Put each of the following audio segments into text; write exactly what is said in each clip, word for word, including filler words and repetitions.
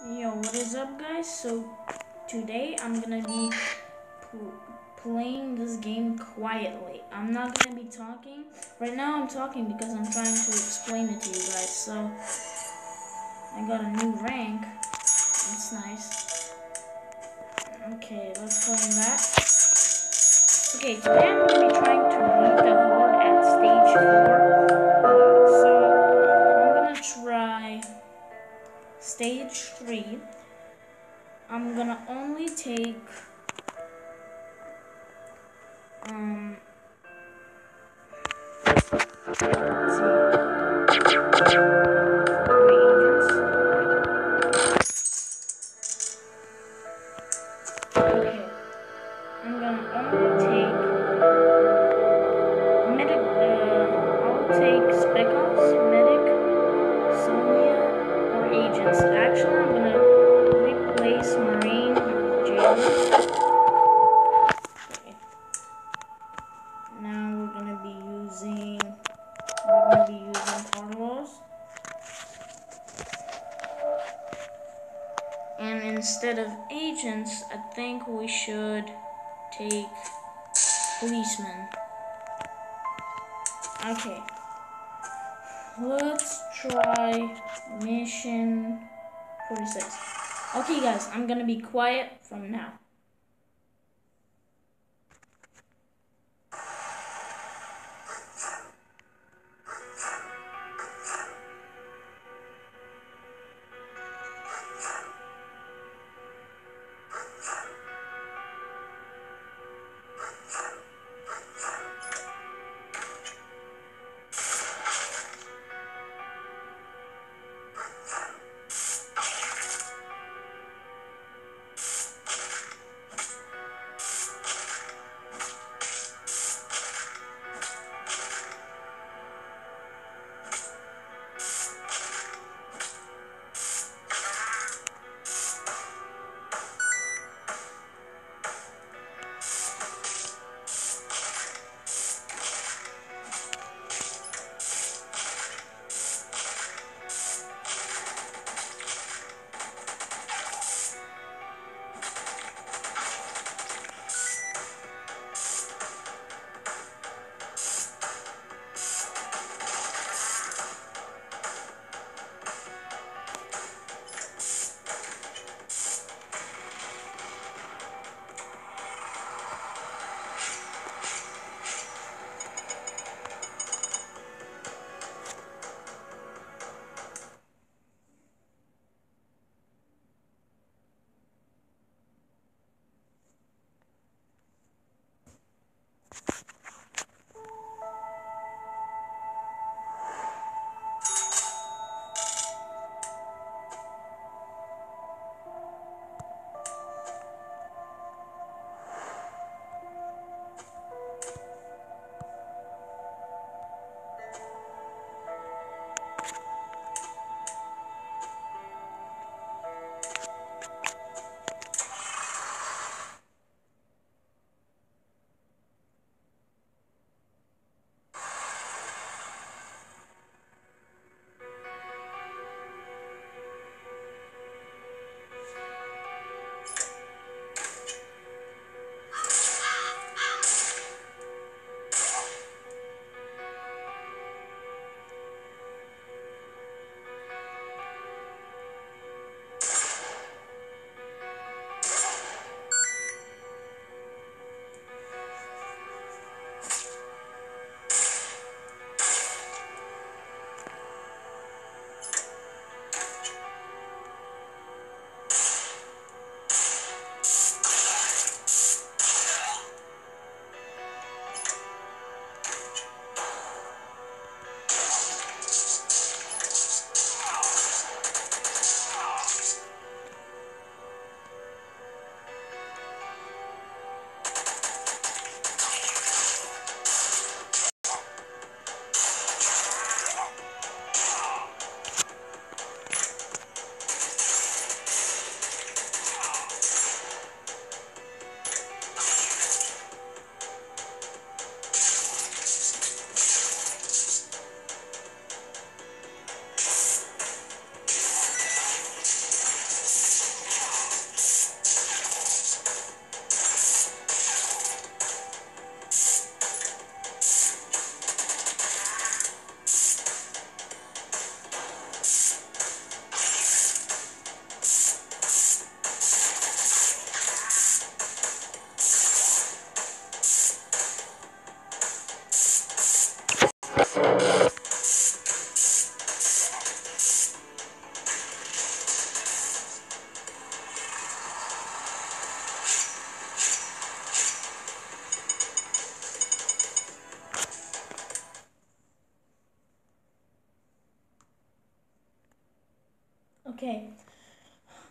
Yo, what is up, guys? So today I'm gonna be pl playing this game quietly. I'm not gonna be talking. Right now I'm talking because I'm trying to explain it to you guys. So I got a new rank. It's nice. Okay, let's claim that. Okay, today I'm gonna be trying to beat the horde at stage four. So I'm gonna try stage three. I'm gonna only take um let's see four agents. Okay, I'm gonna only take medic. Uh, I'll take spec ops, medic, Sonia, or agents. Actually, I'm gonna replace marine with jailer. Okay. Now we're gonna be using. We're gonna be using Carlos. And instead of agents, I think we should take policemen. Okay. Let's try mission forty-six. Okay, guys, I'm gonna be quiet from now.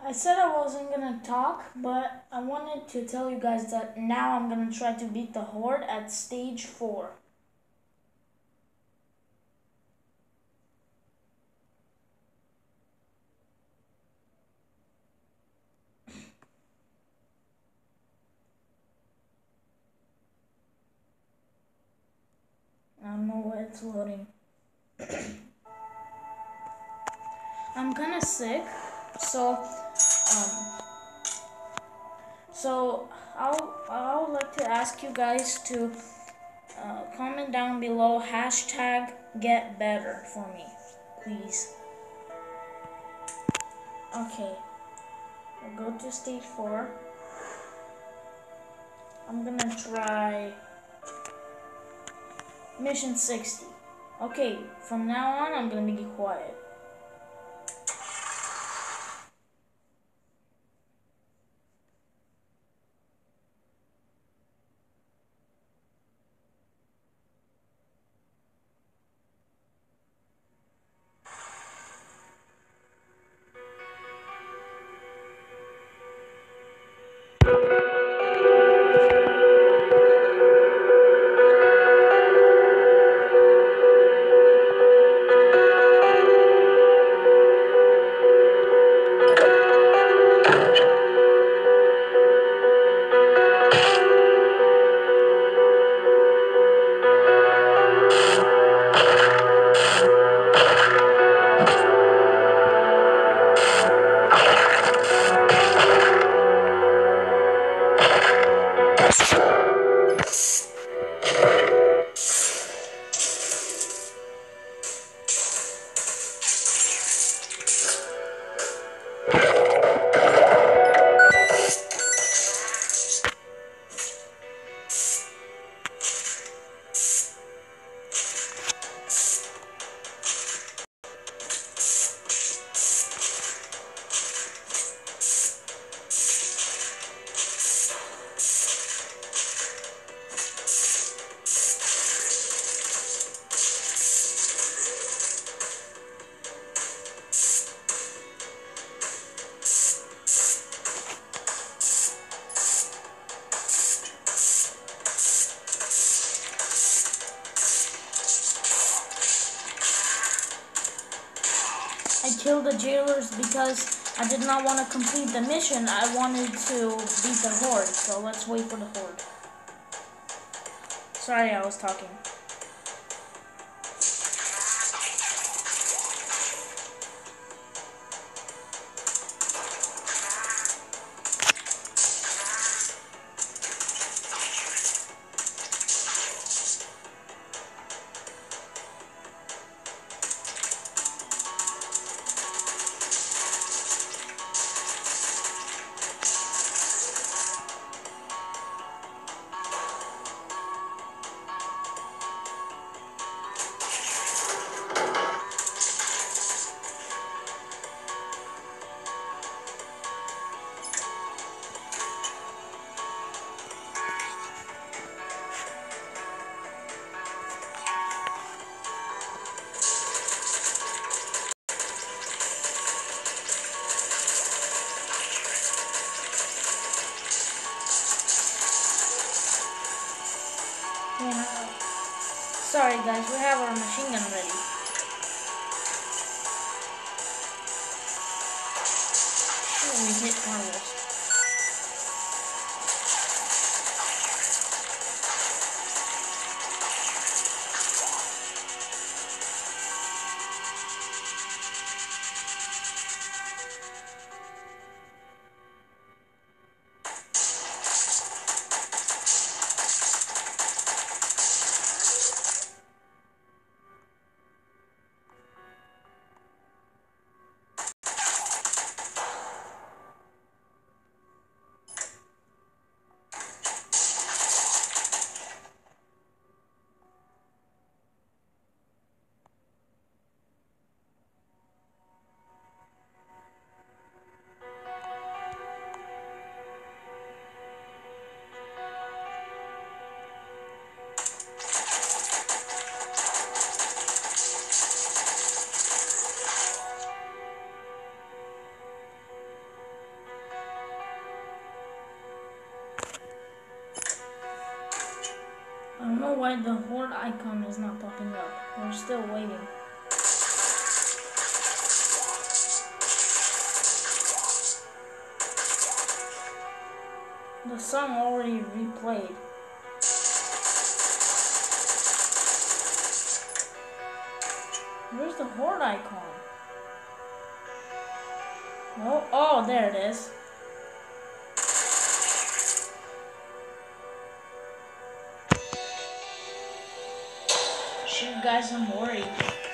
I said I wasn't gonna talk, but I wanted to tell you guys that now I'm gonna try to beat the horde at stage four. I don't know why it's loading. I'm kind of sick, so um, so I'll I would like to ask you guys to uh, comment down below hashtag get better for me, please. Okay, we'll go to stage four. I'm gonna try mission sixty. Okay, from now on I'm gonna be quiet. I killed the jailers because I did not want to complete the mission. I wanted to beat the horde, so let's wait for the horde. Sorry, I was talking. Yeah. Sorry guys, we have our machine gun ready. Oh, we hit Carlos. know why the horde icon is not popping up. We're still waiting. The song already replayed. Where's the horde icon? Oh, oh, there it is. Shoot, guys, I'm worried.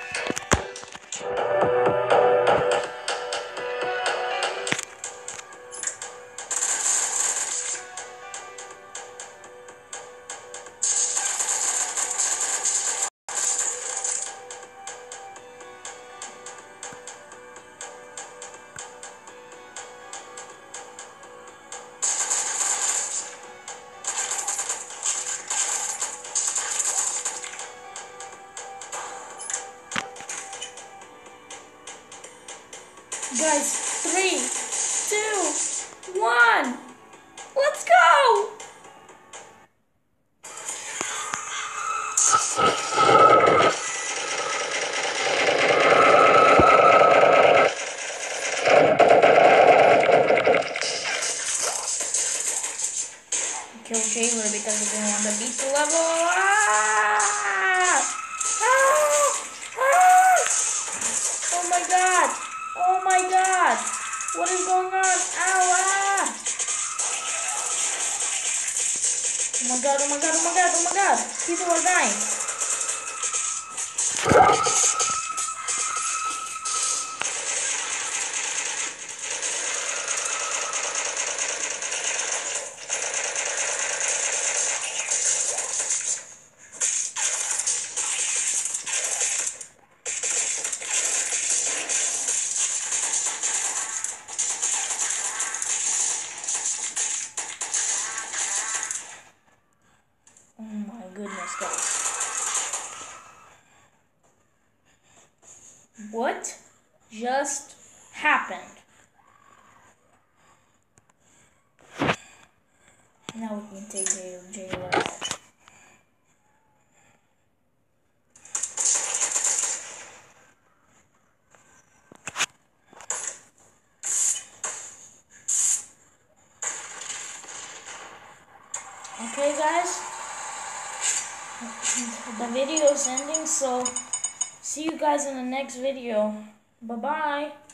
Guys, three, two, one, let's go! Kill Jailer because he didn't want to beat the level. Ah! Ah! Ah! Oh my god! Oh my god! What is going on? Ow! Ah! Oh my god! Oh my god! Oh my god! Oh my god! People are dying. Oh my goodness, guys. What just happened? Now we can take Jailer out. Okay, guys. The video is ending, so see you guys in the next video. Bye bye.